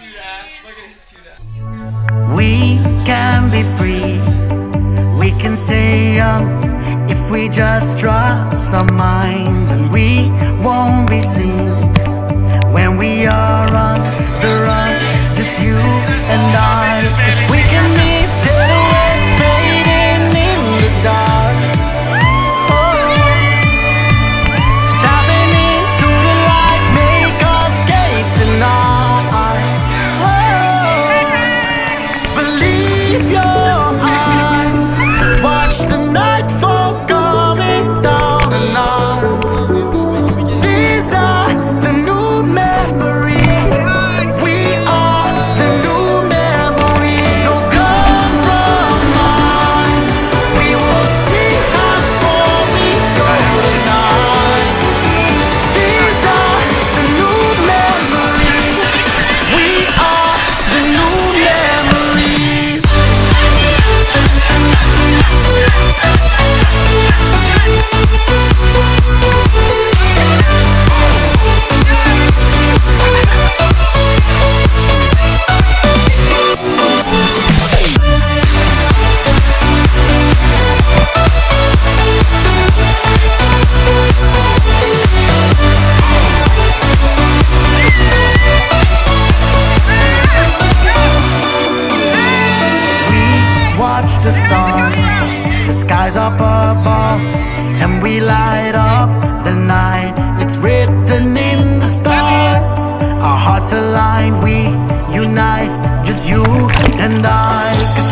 cute ass. Look at his cute ass. We can be free. We can stay young if we just trust our minds, and we won't be seen when we are on the run. Just you and I, 'cause we can be silhouettes fading in the dark. Oh, stepping into the light, make us escape tonight. Oh, believe your eyes, watch the nightfall coming down and on. These are the new memories. We are the new memories. No compromise. We will see how far we go tonight. These are the new memories. We are the new memories. Watch the sun, the skies up above, and we light up the night. It's written in the stars. Our hearts align, we unite, just you and I.